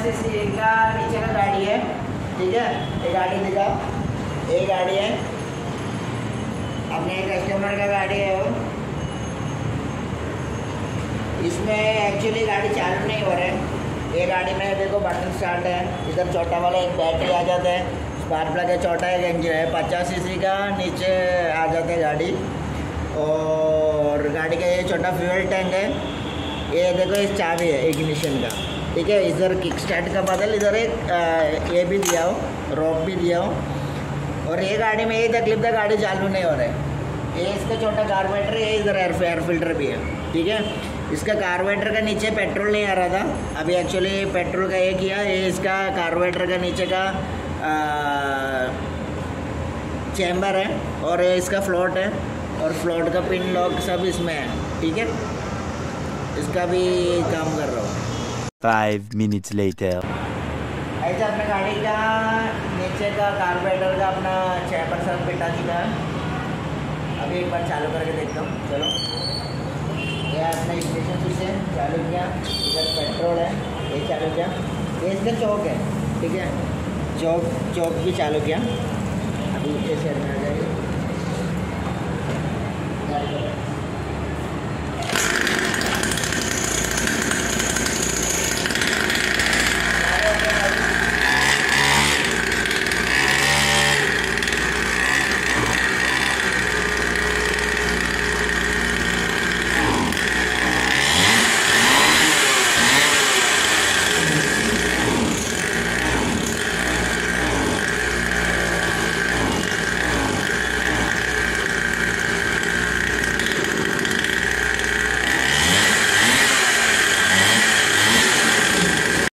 50 CC का नीचे का गाड़ी है, ठीक है। ये गाड़ी दिखाओ, ये गाड़ी है अपने कस्टमर का गाड़ी है वो। इसमें एक्चुअली गाड़ी चालू नहीं हो रहा है। ये गाड़ी में देखो बटन स्टार्ट है, इधर छोटा वाला एक बैटरी आ जाता है, स्पार्क प्लग है, छोटा एक इंजन है, 50 सीसी का नीचे आ जाता है गाड़ी। और गाड़ी का ये छोटा फ्यूल टैंक है। ये देखो इस चाबी है इग्निशन का, ठीक है। इधर किक स्टार्ट का बदल इधर एक ये भी दिया हो, रॉक भी दिया हो। और ये गाड़ी में ये तकलीफ था, गाड़ी चालू नहीं हो रहा है। ये इसका छोटा कार्बोरेटर है, इधर एयर फिल्टर भी है, ठीक है। इसका कार्बोरेटर का नीचे पेट्रोल नहीं आ रहा था, अभी एक्चुअली पेट्रोल का ये किया। ये इसका कार्बोरेटर का नीचे का चैम्बर है और ये इसका फ्लोट है, और फ्लोट का पिन लॉक सब इसमें है, ठीक है। इसका भी काम कर रहा हूँ। 5 minutes later. ऐसा अपने गाड़ी का नीचे का कार्बोरेटर का अपना 6% पिटा चुका है। अभी एक बार चालू करके देखता हूँ, चलो। ये अपना स्टेशन स्विच है, चालू किया। इधर पेट्रोल है, ये चालू किया। ये इसका चौक है, ठीक है। चौक भी चालू किया। अभी इस साइड में आ जाएगी।